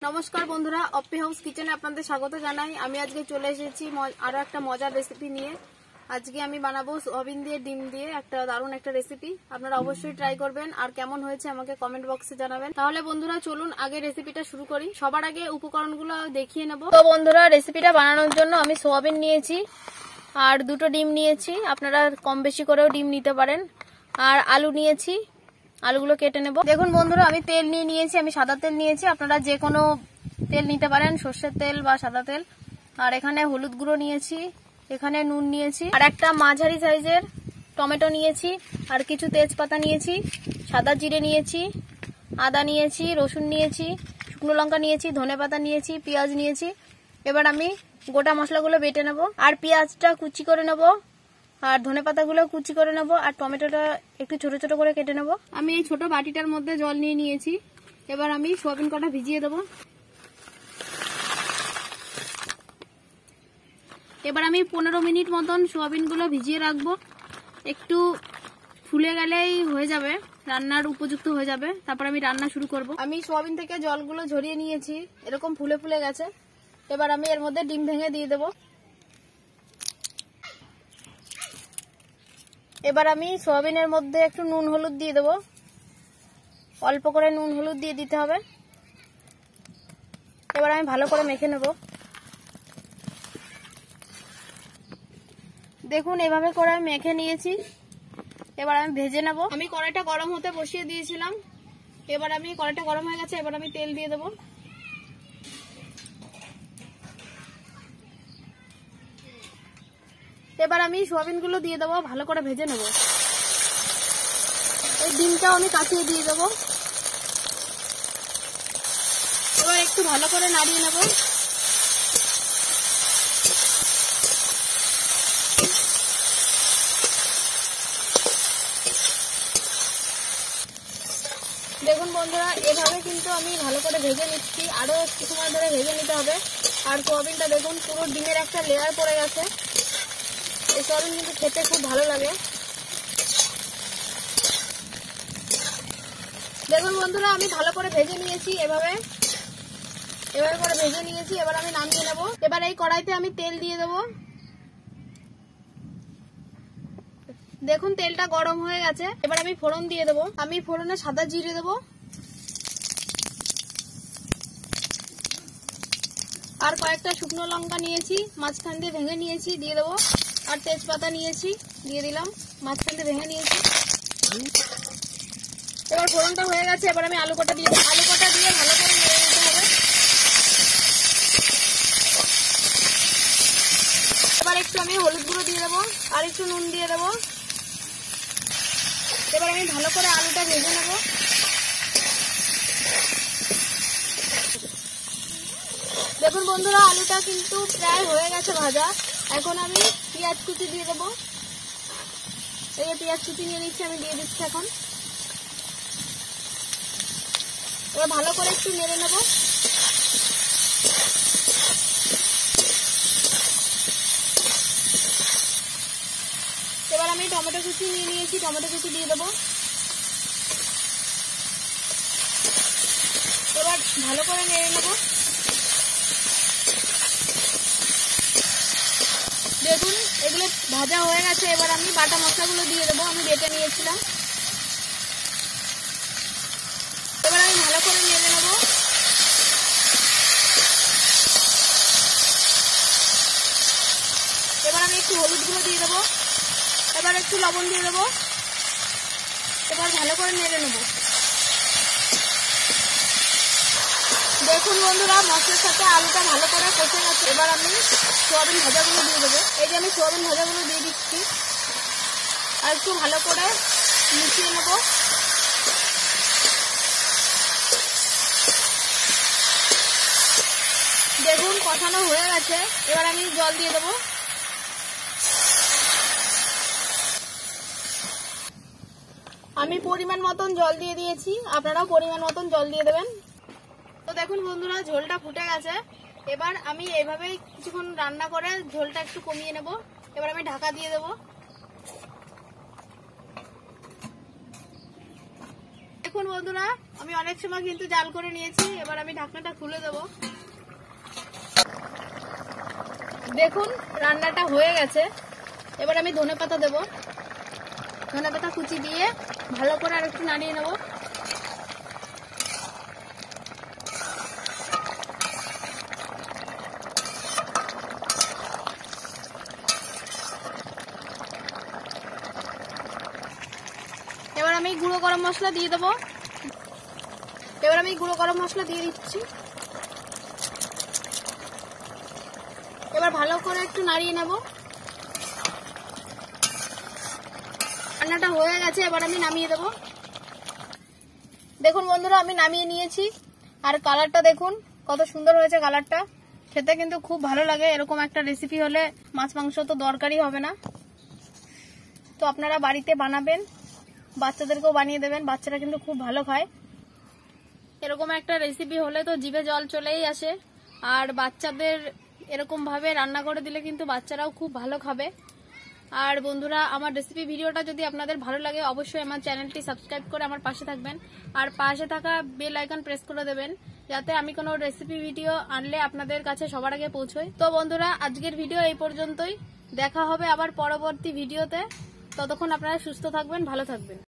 নমস্কার বন্ধুরা, অপ্পি হাউস কিচেনে আপনাদের স্বাগত জানাই। আমি আজকে চলে এসেছি আরো একটা মজার রেসিপি নিয়ে। আজকে আমি বানাবো সোয়াবিন দিয়ে ডিম দিয়ে একটা দারুণ একটা রেসিপি। আপনারা অবশ্যই ট্রাই করবেন আর কেমন হয়েছে আমাকে কমেন্ট বক্সে জানাবেন। তাহলে বন্ধুরা চলুন আগে রেসিপিটা শুরু করি। সবার আগে উপকরণগুলো দেখিয়ে নেব। তো বন্ধুরা, রেসিপিটা বানানোর জন্য আমি সোয়াবিন নিয়েছি আর দুটো ডিম নিয়েছি। আপনারা কম বেশি করেও ডিম নিতে পারেন। আর আলু নিয়েছি, আলুগুলো কেটে নেব। দেখুন বন্ধুরা, আমি তেল নিয়েছি, আমি সাদা তেল নিয়েছি। আপনারা যে কোনো তেল নিতে পারেন, সর্ষের তেল বা সাদা তেল। আর এখানে হলুদ গুঁড়ো নিয়েছি, এখানে নুন নিয়েছি, আর একটা মাঝারি সাইজের টমেটো নিয়েছি, আর কিছু তেজপাতা নিয়েছি, সাদা জিরে নিয়েছি, আদা নিয়েছি, রসুন নিয়েছি, শুকনো লঙ্কা নিয়েছি, ধনেপাতা নিয়েছি, পেঁয়াজ নিয়েছি। এবার আমি গোটা মশলাগুলো বেটে নেব, আর পেঁয়াজটা কুচি করে নেব, আর ধনেপাতাগুলো কুচি করে নেব, আর টমেটোটা একটু ছোট ছোট করে কেটে নেব। আমি এই ছোট বাটিটার মধ্যে জল নিয়েছি। এবার আমি সোয়াবিন কটা ভিজিয়ে দেব। এবার আমি 15 মিনিট মতন সোয়াবিনগুলো ভিজিয়ে রাখবো। একটু ফুলে গেলেই হয়ে যাবে, রান্নার উপযুক্ত হয়ে যাবে। তারপর আমি রান্না শুরু করব। আমি সোয়াবিন থেকে জলগুলো ঝরিয়ে নিয়েছি, এরকম ফুলে ফুলে গেছে। এবার আমি এর মধ্যে ডিম ভেঙে দিয়ে দেব। এবার আমি সোয়াবিনের মধ্যে একটু নুন হলুদ দিয়ে দেব, অল্প করে নুন হলুদ দিয়ে দিতে হবে। এবার আমি ভালো করে মেখে নেব। দেখুন এভাবে করে আমি মেখে নিয়েছি। এবার আমি ভেজে নেব। আমি কড়াইটা গরম হতে বসিয়ে দিয়েছিলাম। এবার আমি কড়াইটা গরম হয়ে গেছে, এবার আমি তেল দিয়ে দেব। এবার আমি সোয়াবিনগুলো দিয়ে দেবো, ভালো করে ভেজে নেব। এই ডিমটাও আমি কাঁচিয়ে দিয়ে দেবো। এবার একটু ভালো করে নাড়িয়ে নেব। দেখুন বন্ধুরা, এভাবে কিন্তু আমি ভালো করে ভেজে নিচ্ছি, আরো একটু সময় ধরে ভেজে নিতে হবে। আর সোয়াবিনটা দেখুন পুরো ডিমের একটা লেয়ার পড়ে গেছে। এই সোয়াবিন কিন্তু খেতে খুব ভালো লাগে। দেখুন বন্ধুরা, আমি ভালো করে ভেজে নিয়েছি, এভাবে করে ভেজে নিয়েছি। এবার আমি নামিয়ে নেব। এবার এই কড়াইতে আমি তেল দিয়ে দেব। দেখুন তেলটা গরম হয়ে গেছে। এবার আমি ফোড়ন দিয়ে দেবো। আমি ফোড়নে সাদা জিরে দেবো, আর কয়েকটা শুকনো লঙ্কা নিয়েছি, মাঝখান দিয়ে ভেঙে নিয়েছি, দিয়ে দেবো। আর তেজপাতা নিয়েছি, দিয়ে দিলাম, মাঝখান দিয়ে ভেঙে নিয়েছি। এবার ফোড়নটা হয়ে গেছে। এবার আমি আলু কটা দিয়ে দেবো। আলু কটা দিয়ে ভালো করে নেড়ে নিতে হবে। এবার একটু আমি হলুদ গুঁড়ো দিয়ে দেবো, আর একটু নুন দিয়ে দেবো। এবার আমি ভালো করে আলুটা ভেজে নেব। দেখুন বন্ধুরা, আলুটা কিন্তু প্রায় হয়ে গেছে ভাজা। এখন আমি পেঁয়াজ কুচি দিয়ে দেবো। এই পেঁয়াজ কুচি নিয়ে নিচ্ছি, আমি দিয়ে দিচ্ছি এখন। এবার ভালো করে একটু নেড়ে নেব। এবার আমি টমেটো কুচি নিয়েছি, টমেটো কুচি দিয়ে দেবো। এবার ভালো করে নেড়ে নেব। দেখুন এগুলো ভাজা হয়ে গেছে। এবার আমি বাটা মশলাগুলো দিয়ে দেবো, আমি বেটে নিয়েছিলাম। এবার আমি ভালো করে নেড়ে নেব। এবার আমি একটু হলুদ গুঁড়ো দিয়ে দেবো, এবার একটু লবণ দিয়ে দেবো। এবার ভালো করে নেড়ে নেব। দেখুন বন্ধুরা, মশলার সাথে আলুটা ভালো করে কষে গেছে। এবার আমি সোয়াবিন ভাজাগুলো দিয়ে দেবো। এই যে আমি সোয়াবিন ভাজাগুলো দিয়ে দিচ্ছি, আর একটু ভালো করে মিশিয়ে নেব। দেখুন কষানো হয়ে গেছে। এবার আমি জল দিয়ে দেবো। আমি পরিমাণ মতন জল দিয়ে দিয়েছি, আপনারাও পরিমাণ মতন জল দিয়ে দেবেন। তো দেখুন বন্ধুরা, ঝোলটা ফুটে গেছে। এবার আমি এইভাবে কিছুক্ষণ রান্না করে ঝোলটা একটু কমিয়ে নেব। এবার আমি ঢাকা দিয়ে দেবো। দেখুন বন্ধুরা, আমি অনেক সময় কিন্তু জাল করে নিয়েছি। এবার আমি ঢাকনাটা খুলে দেব। দেখুন রান্নাটা হয়ে গেছে। এবার আমি ধনেপাতা দেব। ধনেপাতা কুচি দিয়ে ভালো করে আর একটু নাড়িয়ে নেব। এবার আমি গুঁড়ো গরম মশলা দিয়ে দেবো। এবার আমি গুঁড়ো গরম মশলা দিয়ে দিচ্ছি। এবার ভালো করে একটু নাড়িয়ে নেব। রান্নাটা হয়ে গেছে, এবার আমি নামিয়ে দেবো। দেখুন বন্ধুরা, আমি নামিয়ে নিয়েছি। আর কালারটা দেখুন কত সুন্দর হয়েছে। কালারটা খেতে কিন্তু খুব ভালো লাগে। এরকম একটা রেসিপি হলে মাছ মাংস তো দরকারই হবে না। তো আপনারা বাড়িতে বানাবেন, বাচ্চাদেরকেও বানিয়ে দেবেন। বাচ্চারা কিন্তু খুব ভালো খায়। এরকম একটা রেসিপি হলে তো জিভে জল চলেই আসে। আর বাচ্চাদের এরকম ভাবে রান্না করে দিলে কিন্তু বাচ্চারাও খুব ভালো খাবে। আর বন্ধুরা, আমার রেসিপি ভিডিওটা যদি আপনাদের ভালো লাগে অবশ্যই আমার চ্যানেলটি সাবস্ক্রাইব করে আমার পাশে থাকবেন। আর পাশে থাকা বেল আইকন প্রেস করে দেবেন, যাতে আমি কোনো রেসিপি ভিডিও আনলে আপনাদের কাছে সবার আগে পৌঁছয়। তো বন্ধুরা, আজকের ভিডিও এই পর্যন্তই। দেখা হবে আবার পরবর্তী ভিডিওতে। ততক্ষণ আপনারা সুস্থ থাকবেন, ভালো থাকবেন।